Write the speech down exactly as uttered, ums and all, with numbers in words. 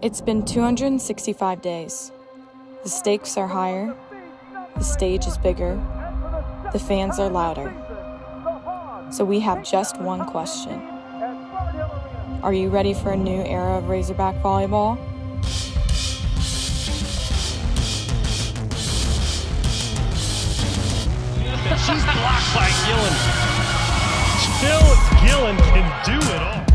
It's been two hundred sixty-five days. The stakes are higher, the stage is bigger, the fans are louder. So we have just one question. Are you ready for a new era of Razorback Volleyball? She's blocked by Gillen. Still, Gillen can do it all.